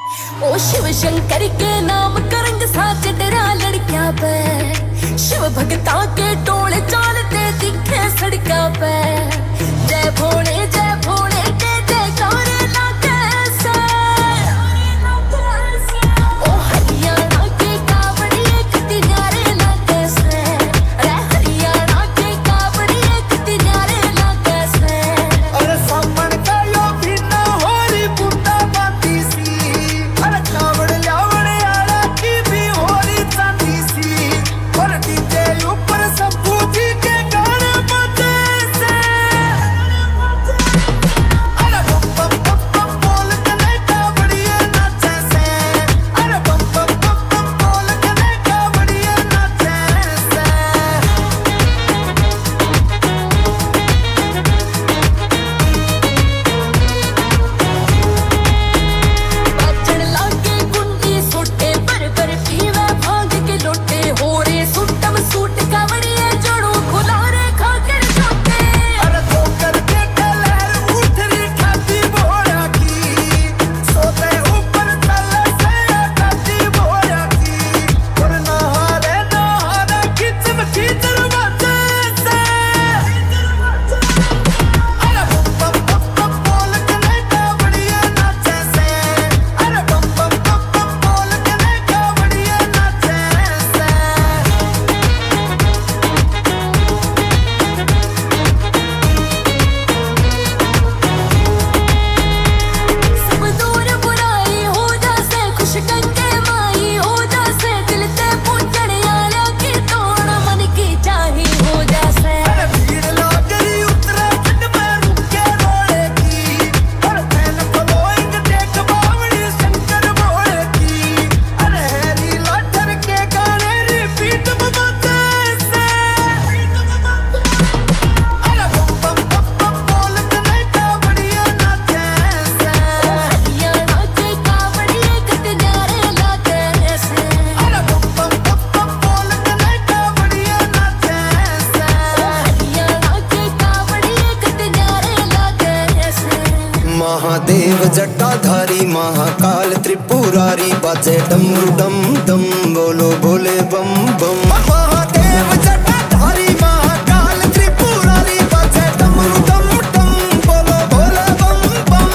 ओ शिव शंकर के नाम करंग साच डरा लड़कियां पे, शिव भक्ता के टोले चालते दिखे सड़का पे। जय भोले के जयकारे लागे से। ओ हरियाणा के कावड़ी एक तिनारे लागे से। अरे हरियाणा के कावड़ी एक तिनारे लागे से। अरे सामन का यो भी ना होरी बुंदा बाती सी। अरे कावड़ लावड़ आड़ा की भी होरी चांदी सी। और डीजे ऊपर शंभू जी के गाने बजे से। अरे बम बम बम बम बोल के नहीं कावड़िए नाचे से। अरे बम बम बम बम बोल के नहीं कावड़िए नाचे से। बाजण लागे गुंडी सोटे पर पीवे भांग के लोटे। हो रे सुटम सूट कावड़िए जोड़ो खुलारे खाकर जोटे। अरे तो करके कलर उठ रही खाती बोरा की। सोते ऊपर तले से खाती बोरा की। और नहारे खिचम खिचर बचे से। अरे बम बम बम बम बोल के नहीं कावड़िए नाचे से। अरे बम बम बम बम बोल के नहीं कावड़िए नाचे से। सब दूर बुराई हो जासे, खुश गंगे माई हो जासे। दिल ते पूजण आला की तोड़ मन की चाही हो जासे। अरे भीड़ लाग रही उत्तराखंड में रुके रोड़े की। और फैन फॉलोइंग देख बावड़ी शंकर भोले की। अरे हैरी लाठर के गाने रिपीट में बजे से। अरे बम बम बम बम बोल के नहीं कावड़िए नाचे से। हरियाणा के कावड़ी एक तिनारे लागे से। अरे बम बम बम बम बोल के नहीं कावड़िए नाचे से। हरियाणा के कावड़ी एक तिनारे लागे से। महादेव जटाधारी महाकाल त्रिपुरारी बाजे डमरू डम डम बोलो बोले बम बम। महादेव जटाधारी महाकाल त्रिपुरारी बाजे डमरू डम डम बोलो बोले बम बम।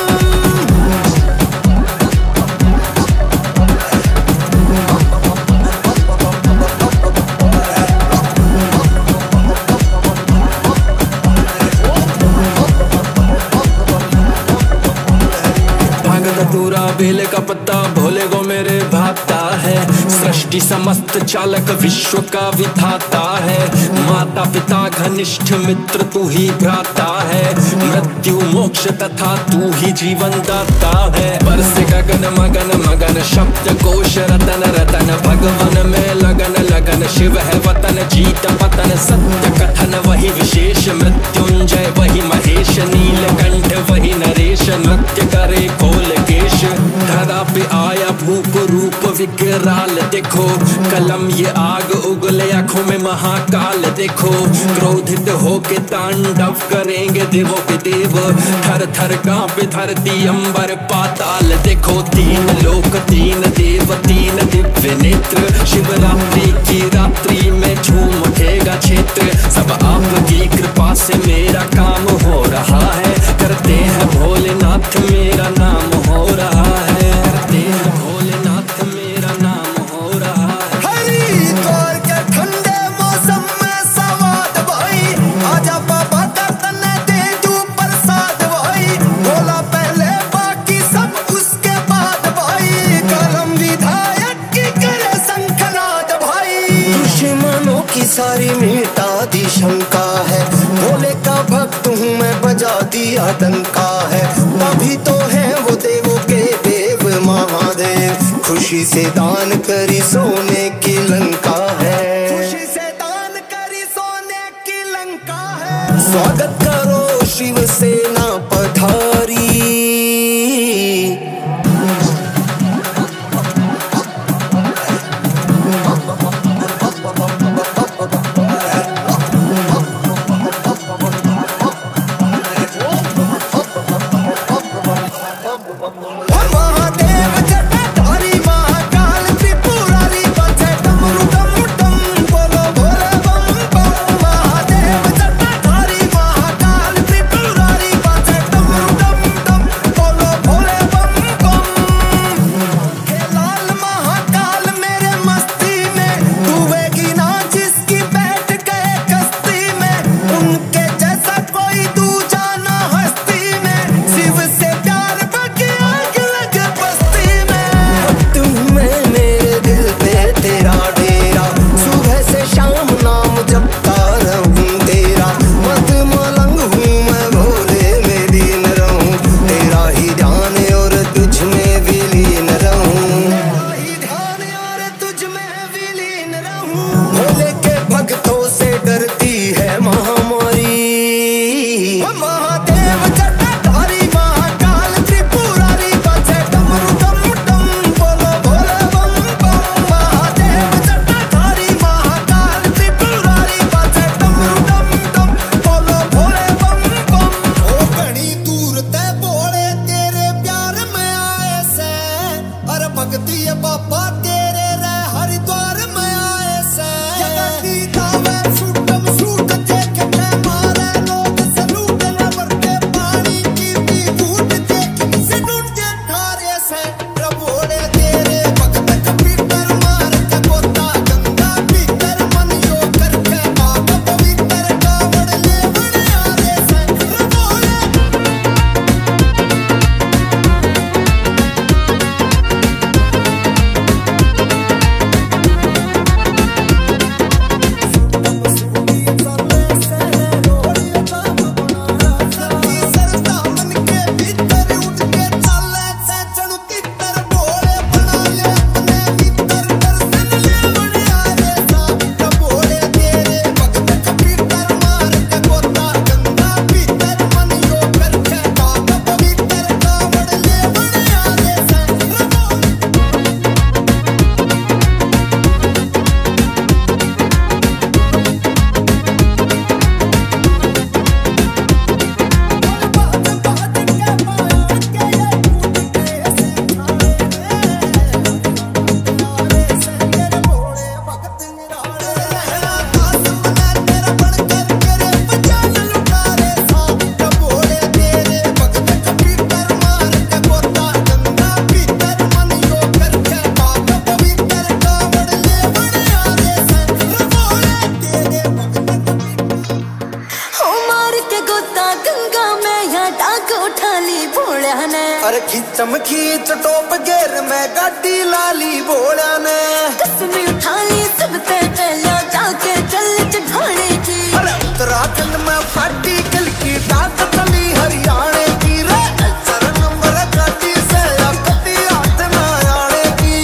भाग धतूरा बेल का पत्ता भोले गो मेरे भाता है। सृष्टि समस्त चालक विश्व का विधाता है। माता पिता घनिष्ठ मित्र तू ही भ्राता है। मृत्यु मोक्ष तथा तू ही जीवन दाता है। बरस गगन मगन मगन शब्द कोश रतन रतन। भगवन में लगन लगन शिव है वतन जीत पतन। सत्य कथन वही विशेष मृत्युंजय वही महेश। नीलकंठ वही नरेश नृत्य करे खोल केश। धरा पे आया भूप रूप विकराल देखो। कलम ये आग उगले आंखों में महाकाल देखो। क्रोधित होके तांडव करेंगे देवों के देव। थर थर कांपे धरती अंबर पाताल देखो। तीन लोक तीन देव तीन दिव्य नेत्र। शिवरात्रि की रात्रि में झूम उठेगा क्षेत्र। सब आपकी कृपा से मेरा काम हो रहा है। करते हैं भोलेनाथ मेरा नाम हो रहा है। करते हैं भोलेनाथ मेरा नाम हो रहा है। हरिद्वार के ठंडे मौसम में सवाद भाई। आजा बाबा दर्शन दे तू प्रसाद भाई। बोला पहले बाकी सब उसके बाद भाई। करम विधायक की करे शंखनाद भाई। दुश्मनों की सारी मिटा दी शंका है। भोले का भक्त हूँ मैं बजा दिया डंका है। तभी तो है वो देवों के देव महादेव। खुशी से दान करी सोने की लंका है। खुशी से दान करी सोने की लंका है। स्वागत करो शिव सेना पधारी। महादेव जटा जटाधारी महाकाल त्रिपुरारी बजे डमरू डम डम बोलो भोले बम बम महादेव जटाधारी महाकाल त्रिपुरारी बजे डमरू डम डम बोलो भोले बम बम। हे लाल महाकाल मेरे मस्ती में डूबेगी ना जिसकी बैठ गए कश्ती में, उनके जैसा कोई दूजा ना हस्ती में, शिव से प्यार बगे आग लगे बस्ती में। तुम मैं मेरे दिल पे तेरा डेरा, सुबह से शाम नाम जपता रहूं तेरा, मत मलंग हूँ मैं भोले में लीन रहूं, तेरा ही ध्यान और तुझ में विलीन रहूं, तेरा ही ध्यान और तुझ में विलीन रहूं। भोले के भक्तों से डरती है महामारी, महादेव जटाधारी महाकाल त्रिपुरारी बजे डमरू डम डम बोलो भोले बम बम महादेव जटाधारी महाकाल त्रिपुरारी बजे डमरू डम डम बोलो भोले बम बम। ओ घनी दूर ते भोले तेरे प्यार में आए से, अरे भक्ति है बाबा तेरे रे हरिद्वार में आए से। जगती दावे सूटम सूट देख के मारे लोग सलूट न बरके पानी की भी बूट देख से ढूंढे थारे से। भोले तेरे भक्त कपीतर मार के पोता गंगा भीतर मन यो करके बाप पवित्र कावड़ ले बड़े आरे से। भोले अरे खींचम खींच टोप गेर में गाड़ी लाली भोला ने, कसम उठा ली सबसे पहले जाके चल चढ़ाने की। अरे उत्तराखंड में फाटी कल की डाक चली हरियाणे की रे, सर नंबर गाड़ी से कटी हाथ ना आने की।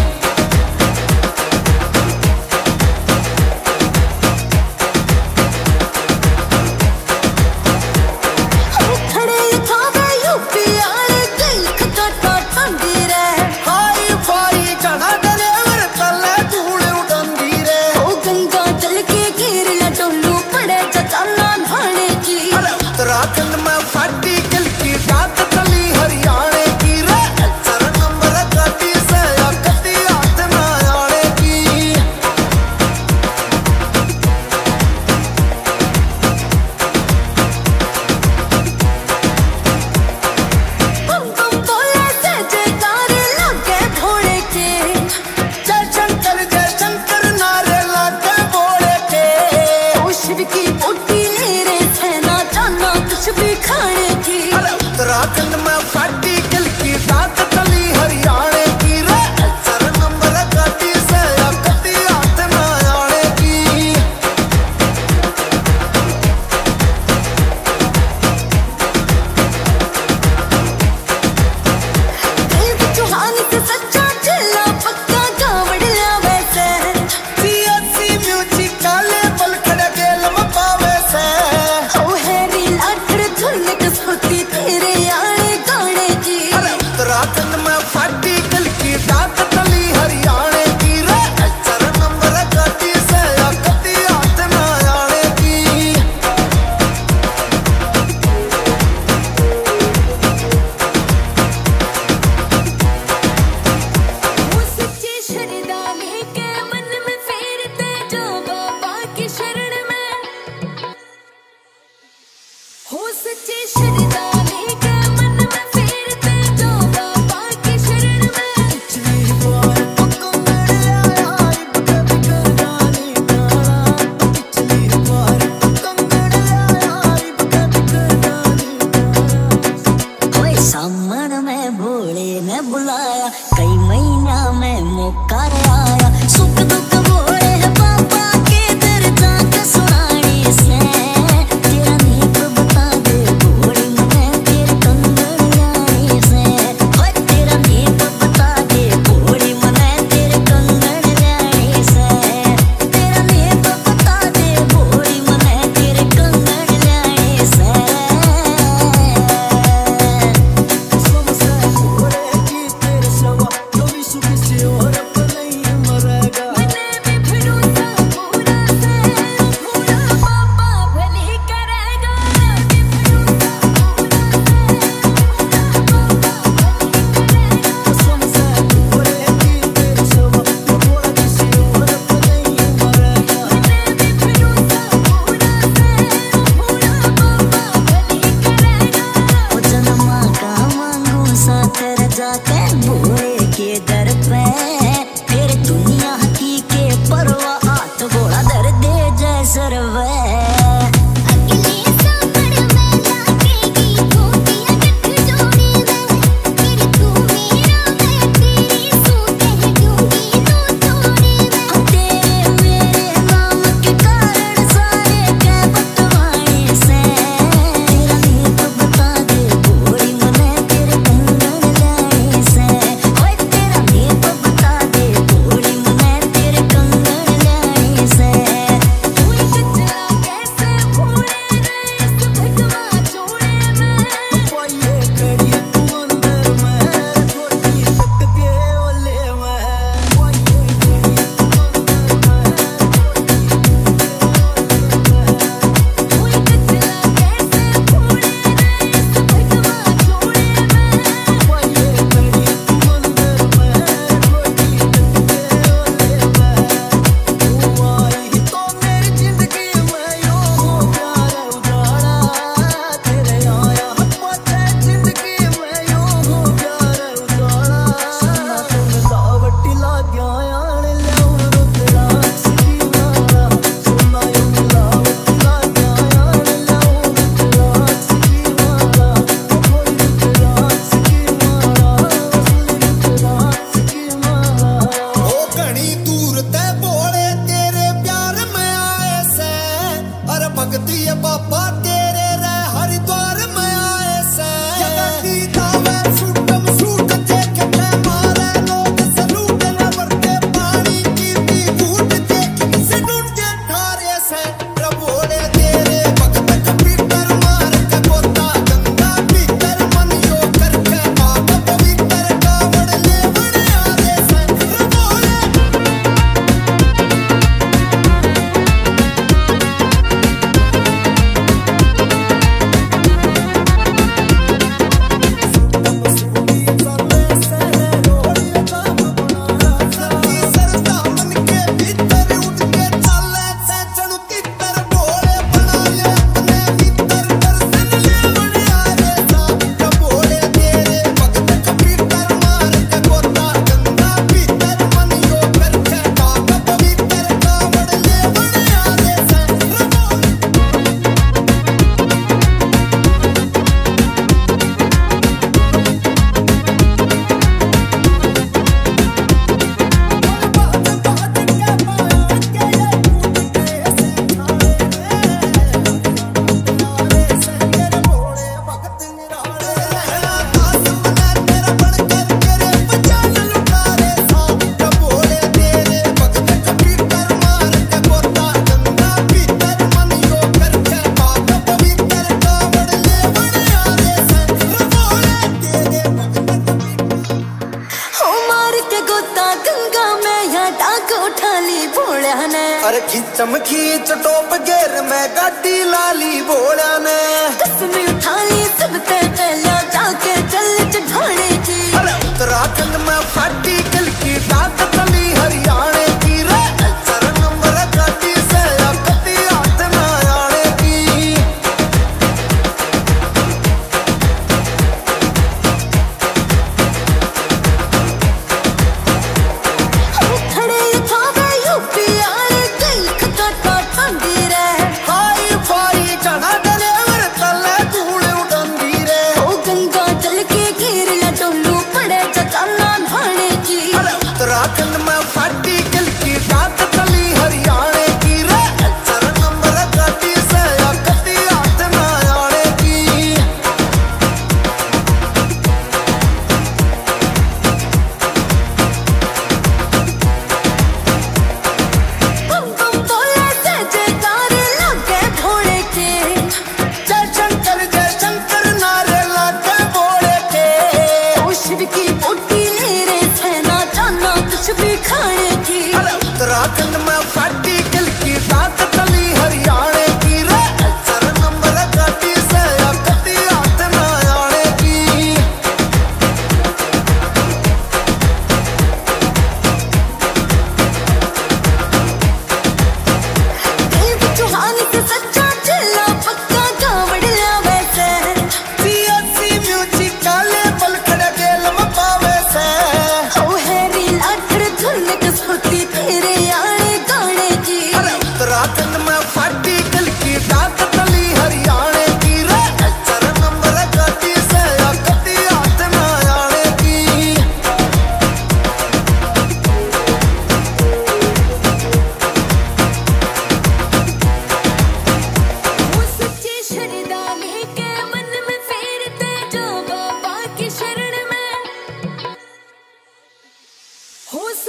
खड़े खावे यूपी आले दिल खटाटा ठंडी रे, हाई फाई चढ़ा ड्राइवर तले धूल उड़ांदी रे। ओ गंगा जल के घेर ला डोलू पड़े चचाना भाने भोले ने बुलाया, कई महीना में मौका आया। सुख दुख भोले है बाबा के दर जाके सुनाने से, तेरा नीक बता दे भोले मने तेरे कंगन लाने से। ओए तेरा नीक बता दे भोले मने तेरे कंगन लाने से, तेरा नीक बता दे भोले मने तेरे कंगन लाने से। जाके भोले के दर पे तेरे दुनिया की के परवा हाथ घोड़ा दर दे जय सरवे। अरे खींचम खींच टोप गेर में गाड़ी लाली भोला ने कसमी उठा ली सबसे पहले जाके चल चढ़ाने की। अरे उत्तराखंड में फाटी कल की डाक तली हरियाणा की रे सर नंबर गाड़ी से कती हाथ ना आने की। खड़े था यूपी आए दिल खटा ठंडी रे फाई फाई चढ़ा डलेवर तले धूल उड़ंदी रे। ओ गंगा जल के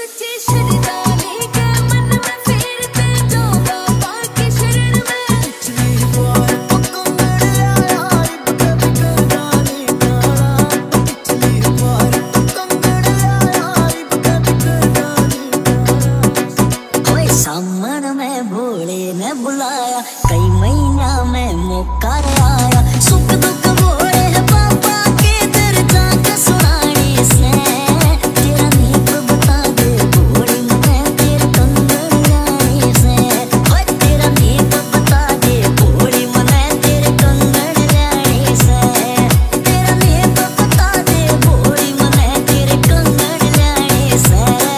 सच्ची शरदा लेके मन में फेरते जाओ बाबा की शरण में। पिछली बार कंगड़ आया कभी करदानी तारा, पिछली बार कंगड़ आया कभी करदानी तारा। ओए सामन में भोले ने बुलाया, कई महीना में मौका आया, सुख दुख भोले है बाबा के दर जाके सुनाने से। तेरा नीक बता दे भोली मने तेरे कंगन लाने से। ओए तेरा नीक बता दे भोली मने तेरे कंगन लाने से। तेरा नीक बता दे भोली मने तेरे कंगन लाने से।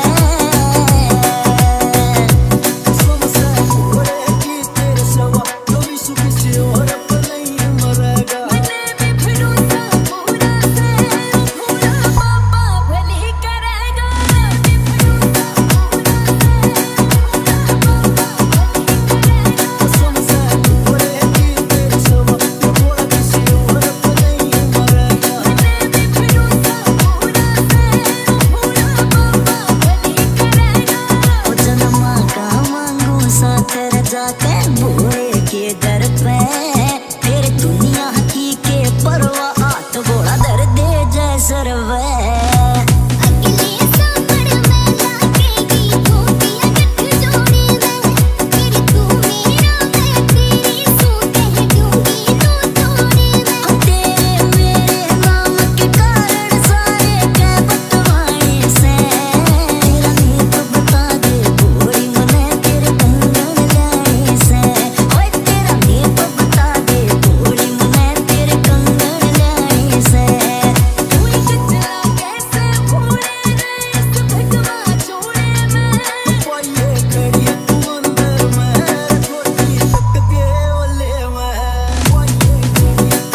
सबसे भोले की तेरे सवा कभी सुख से और अब नहीं मरेगा। मने में भरोसा पूरा से भोला बाबा भली करेगा। में भरोसा पूरा से भोला बाबा भली करेगा। सबसे भोले की तेरे सवा भोला किसी और अब नहीं मरेगा। मने में भरोसा पूरा से भोला बाबा भली करेगा। ओ जन्मा का मांगू साथ जाके भोले के दर पे। तेरे दुनिया की के परवा हाथ घोड़ा दर दे जय सरवे। अगले सामर में लागेगी गोपियां गठ जोड़े में। तेरी तू मेरा मैं तेरी सूते डूंगी तू तोड़े में। तेरे मेरे नाम के कारण सारे के बतवाने से। तेरा नीक बता दे भोली मने तेरे कंगन लाने से। ओए तेरा नीक बता दे भोली मने तेरे कंगन लाने से। कोई कचरा कैसे भोले रे इस भटवा छोड़े में। पाइए कड़ी तू अंदर में छोटी तक के ओले में। पाइए कड़ी तू अंदर में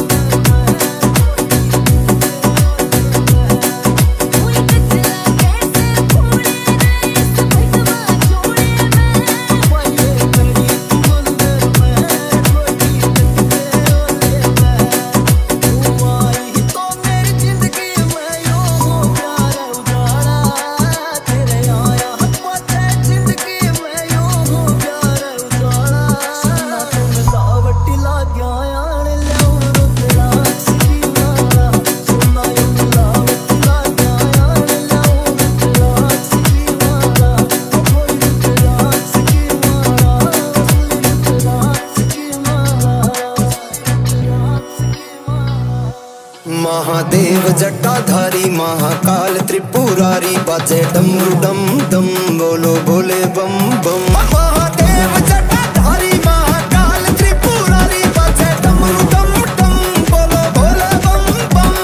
कोई कचरा कैसे भोले रे इस भटवा छोड़े में। पाइए कड़ी तू अंदर में छोटी तक के ओले में। तू आई तो मेरी जिंदगी में यूं हो प्यारा उजाला। तेरे आया पता जिंदगी में यूं हो प्यारा उजाला। सुना तो मिलावटी लाग्या आने ल्याऊं रुतड़ा सिकी मारा। सुना यो मिलावटी लाग्या आने ल्याऊं रुतड़ा सिकी मारा। कोई रुतड़ा सिकी मारा, असली रुतड़ा सिकी मारा, रुतड़ा सिकी मारा। महादेव जटाधारी महाकाल त्रिपुरारी बाजे डमरू डम डम बोलो बोले बम बम। महादेव जटाधारी महाकाल त्रिपुरारी बाजे डमरू डम डम बोलो बोले बम बम।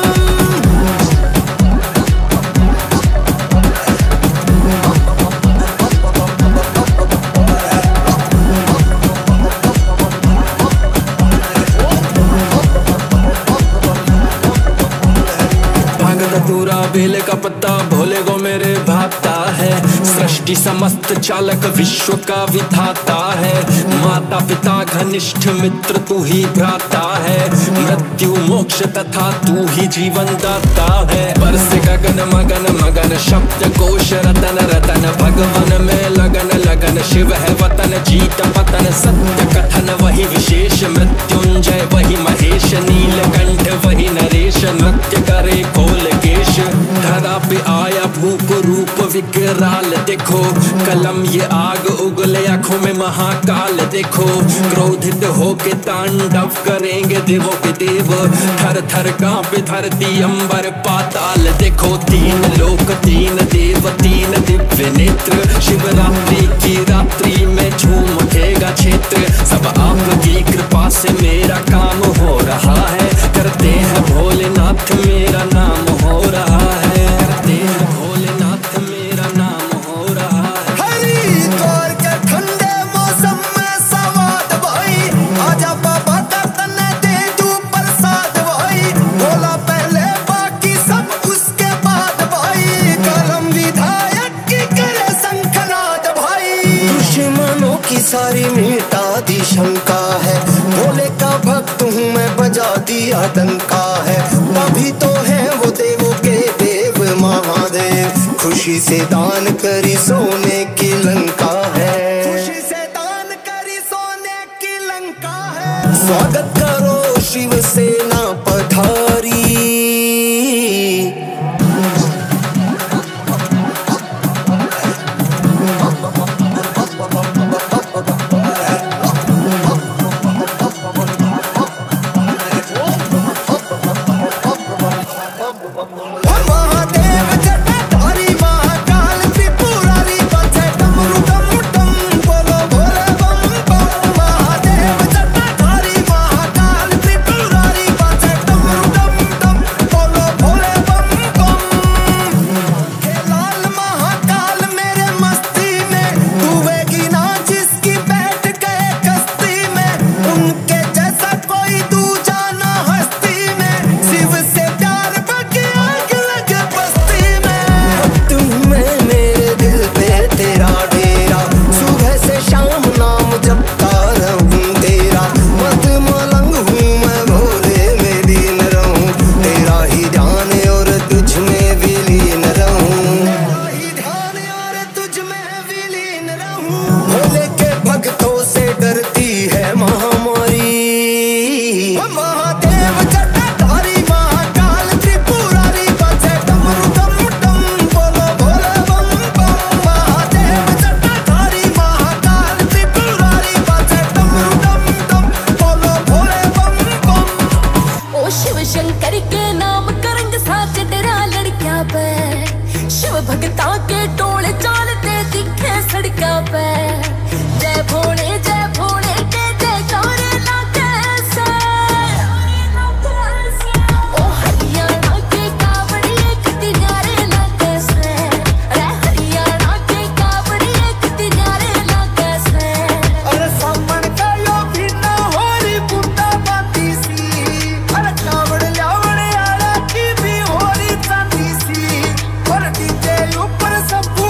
भाग धतूरा बेले का पत्ता भोले को मेरे भाता है। सृष्टि समस्त चालक विश्व का विधाता है। माता पिता घनिष्ठ मित्र तू ही भ्राता है। मृत्यु मोक्ष तथा तू ही जीवन दाता है। बरस गगन मगन मगन शब्द कोश रतन रतन भगवन में लगन लगन शिव है वतन जीत पतन सत्य कथन वही विशेष मृत्युंजय वही महेश नीलकंठ वही नरेश नृत्य करे खोल केश। धरा पे आया भूप रूप विकराल देखो कलम ये आग उगले आंखों में महाकाल देखो। क्रोधित होके तांडव करेंगे देवों के देव। थर थर कांपे धरती अंबर पाताल देखो। तीन लोक तीन देव तीन दिव्य नेत्र। शिवरात्रि की रात्रि में झूम उठेगा क्षेत्र। सब आपकी कृपा से मेरा काम हो रहा है। करते हैं भोलेनाथ मेरा नाम हो रहा है। करते हैं भोलेनाथ मेरा नाम हो रहा है। हरिद्वार के ठंडे मौसम में सवाद भाई आजा बाबा दर्शन दे तू प्रसाद भाई। भोला पहले बाकी सब उसके बाद भाई। कलम विधायक की करे शंखनाद भाई। दुश्मनों की सारी मिटा दी शंका है। भोले का भक्त हूँ मैं बजा दिया डंका है। तभी तो है वो देवों के देव महादेव खुश खुशी से दान करी सोने की लंका है, खुशी से दान करी सोने की लंका है। स्वागत करो शिवसेना पधारी, शिव भगता के टोले चालते दिखे सड़का पे। जय भोले के जयकारे लागे से। ओ हरियाणा के कावड़ी एक तिनारे लागे से। अरे हरियाणा के कावड़ी एक तिनारे लागे से। अरे सामन का यो भी ना होरी बुंदा बाती सी। अरे कावड़ लावड़ आला की भी होरी चांदी सी। पर डीजे ऊपर सब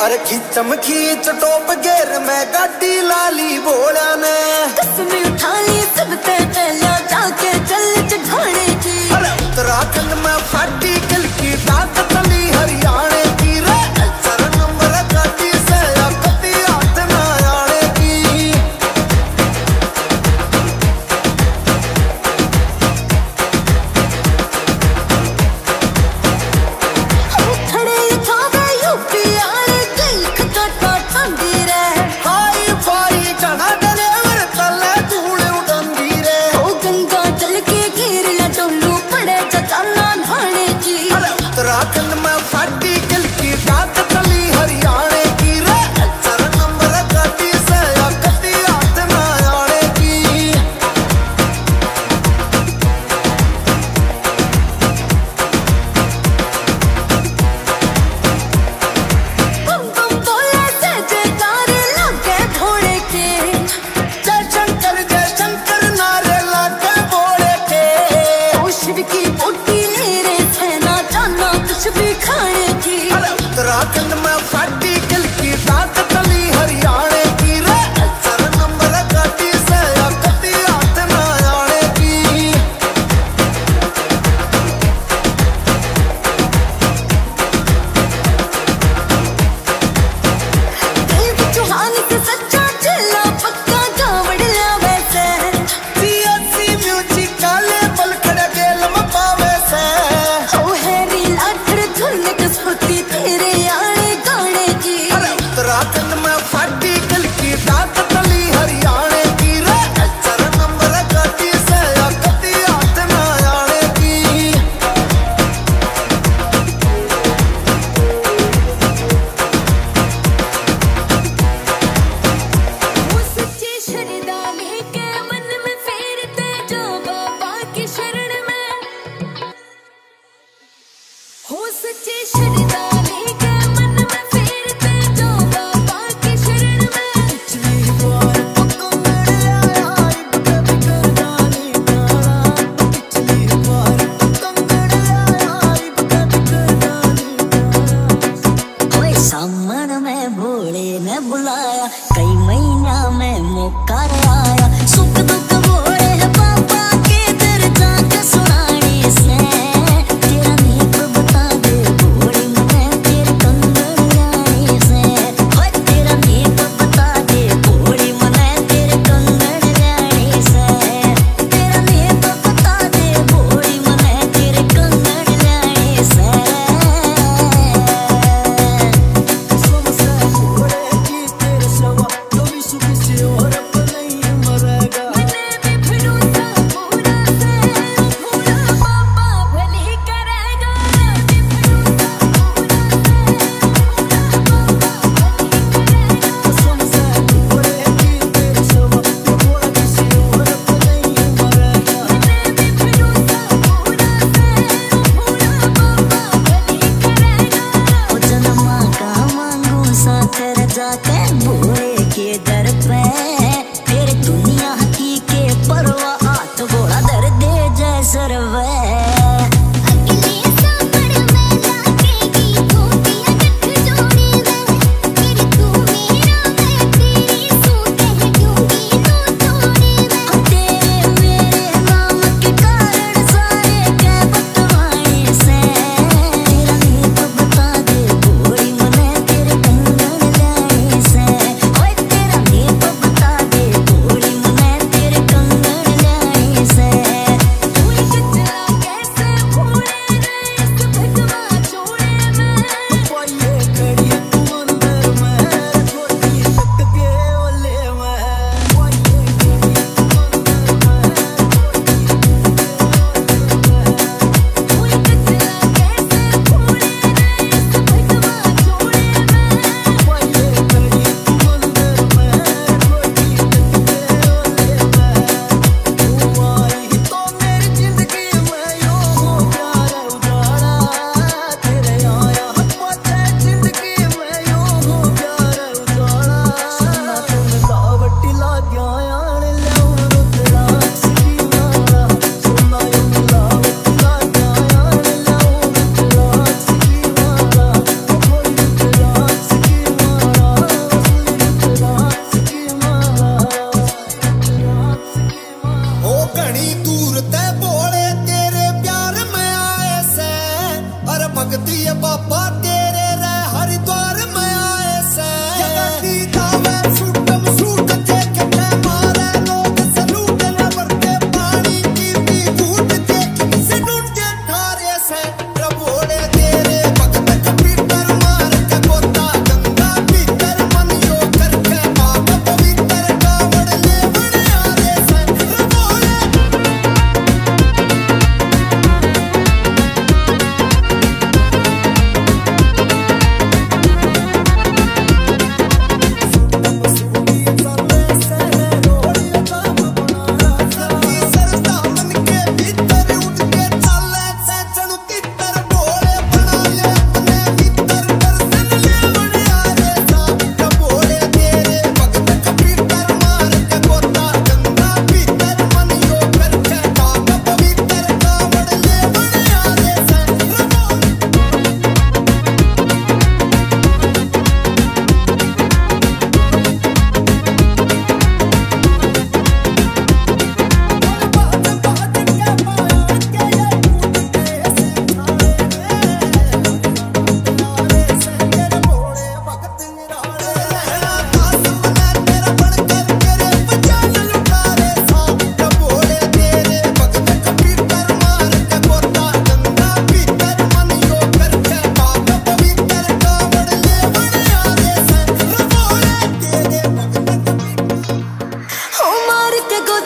अरे खींचम खींच टॉप गेर में गाड़ी लाली बोला ने कसमें उठा ली सबसे पहले जाके चल चढ़ाने की। अरे उत्तराखंड में फाटी कल की दांत तली हरियाणा की रे चर नंबर गाड़ी से या कभी हाथ ना आने की। खड़े खावे यूपी आले कई खटका ठंडी रे हाई फाई चढ़ा ड्राइवर तल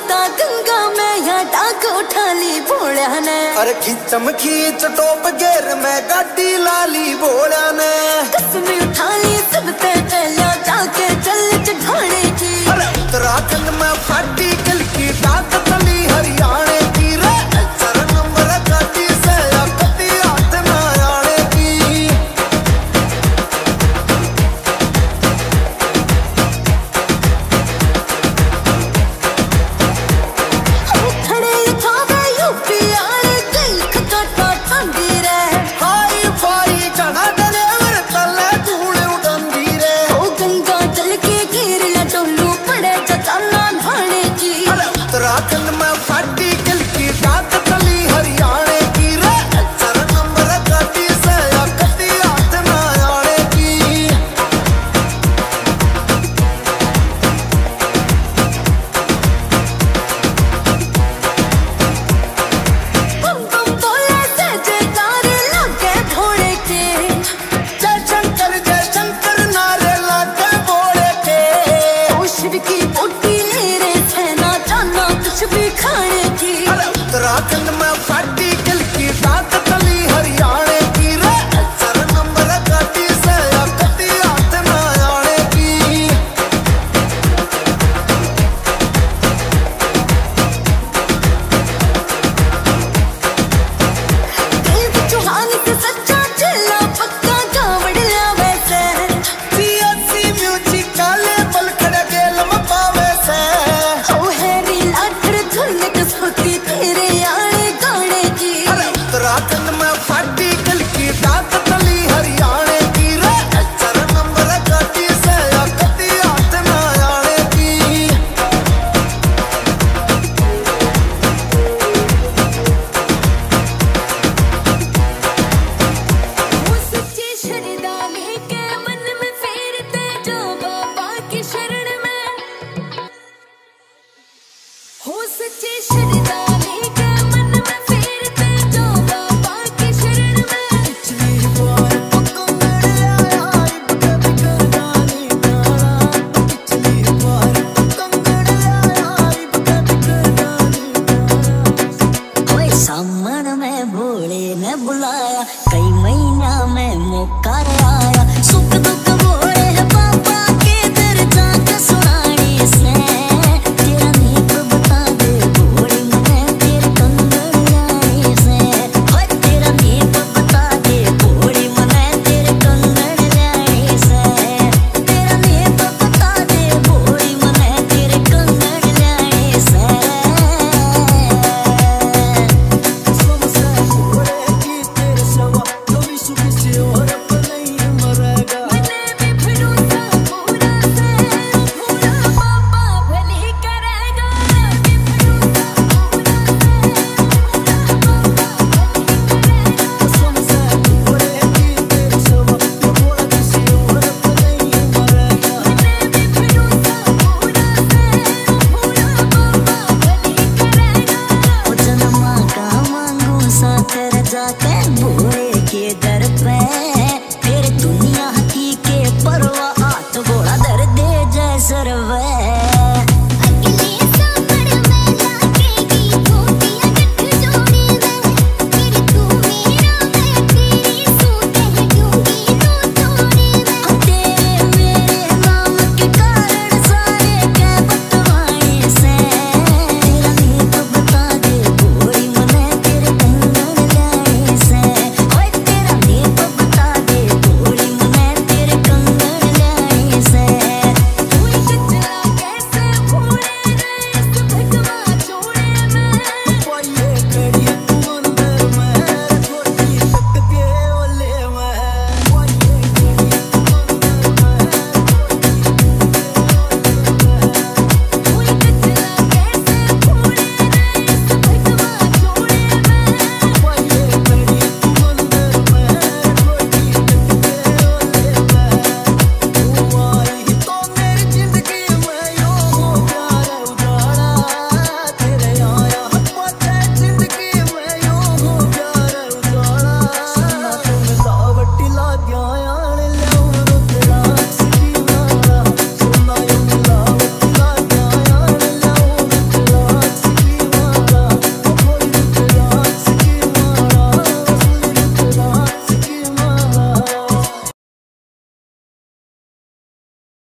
होता गंगा में या डाक उठा ली भोलिया ने। अरे खींचम खींच टोप गेर में गाड़ी लाली भोलिया ने। कसम उठा ली सब ते पहला जाके चल चढ़ाने की। अरे उत्तराखंड में फाटी कल की डाक तली हरियाणा की रे। सर नंबर गाड़ी से या कभी हाथ ना आने की। खड़े उठावे यूपी आले कई खटाटा ठंडी रे। हाई फाई चढ़ा ड्राइवर तले धूल उड़ंदी रे। ओ गंगा जल के घेर ला डोलू पड़े चचाना भाने की। उत्तराखंड में फाटी कल की डाक तली हरियाणा की रे। सर नंबर गाड़ी से या कभी हाथ ना आने की। बम बम बोले से जयकार लागे भोले के। जय शंकर नारे लागे बोले के। ओ शिव की बूटी ले रे सेना जाना कुछ भी खाने की। उत्तराखंड में फाटी कल की डाक तली हरियाणा की रे। सर नंबर गाड़ी से या कभी हाथ ना आने की। दिल चौहान से सच्चा चला पक्का गावड़ लावे से। सीएससी म्यूजिक काले बल खड़े गेल में पावे से। ओ हैरी लाठड़ धुन कसौती तेरे आने गाने की। उत्तराखंड में फाटी कल की डाक तली हरियाणा की रे। सर नंबर गाड़ी से या कभी हाथ ना आने की। वो सच्ची श्रद्धा लेके मन में फेरते जो बाबा की शरण में। हो सच्ची श्रद्धा